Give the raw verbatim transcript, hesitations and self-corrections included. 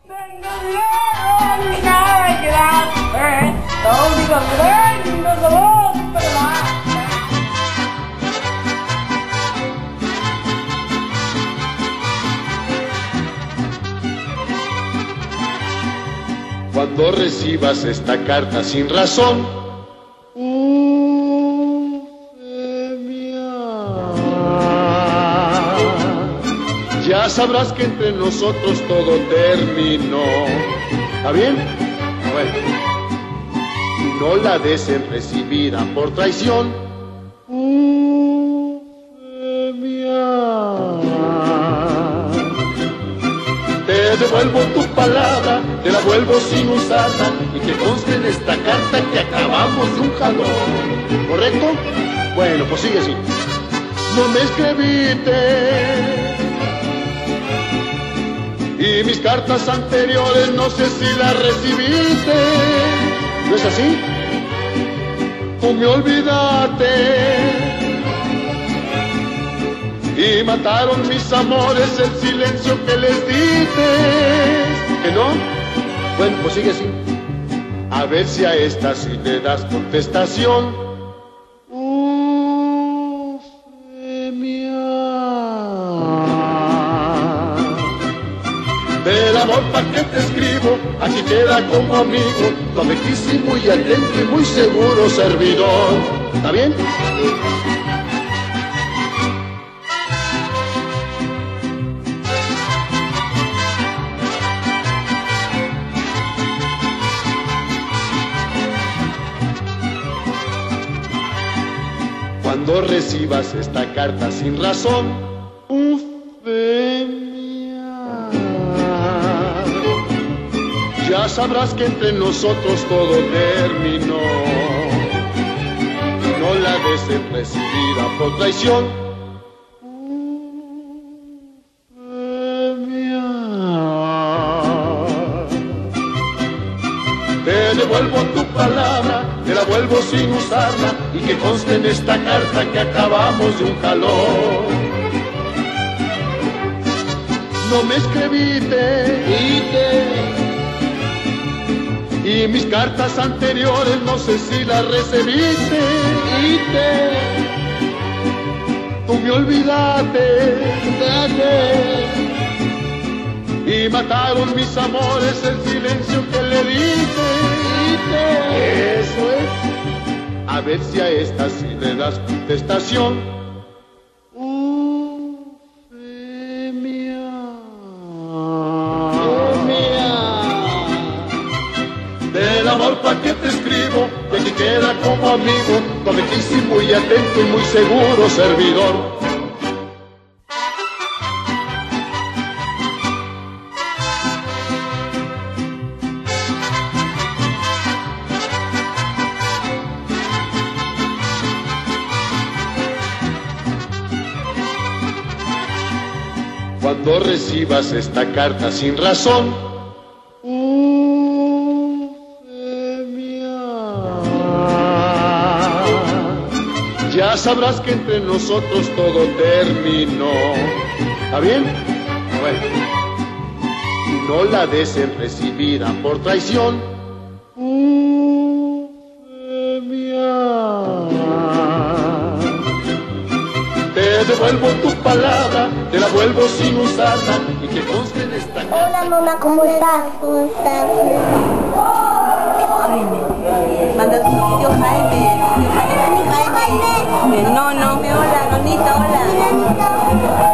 Cuando recibas esta carta sin razón, ya sabrás que entre nosotros todo terminó. ¿Está bien? Bueno, no la des en recibida por traición. Te devuelvo tu palabra, te la vuelvo sin usarla, y que conste en esta carta que acabamos de un jalón. ¿Correcto? Bueno, pues sigue así. No me escribiste, y mis cartas anteriores no sé si las recibiste. ¿No es así? Tú me olvidaste y mataron mis amores el silencio que les diste. ¿Que no? Bueno, pues sigue así. A ver si a esta sí le das contestación. Del amor pa' que te escribo, aquí queda como amigo, tu afectísimo y atento y muy seguro servidor. ¿Está bien? Cuando recibas esta carta sin razón, uf, ya sabrás que entre nosotros todo terminó. No la des en recibida por traición. Te devuelvo tu palabra, te la vuelvo sin usarla, y que conste en esta carta que acabamos de un jalón. No me escribiste y te y mis cartas anteriores no sé si las recibiste. Y te tú me olvidaste, y mataron mis amores el silencio que le diste. Y te eso es. A ver si a esta sí le das contestación. Del amor pa' que te escribo, que aquí queda como amigo, tu afectísimo y atento y muy seguro servidor. Cuando recibas esta carta sin razón, ya sabrás que entre nosotros todo terminó. ¿Está bien? Bueno, no la des en recibida por traición. Te devuelvo tu palabra, te la vuelvo sin usarla, y que conste en esta carta. Hola mamá, ¿cómo estás? ¿Cómo estás? Jaime, manda tu tío Jaime, tío Jaime, Jaime. No, no, hola, Nonita, hola.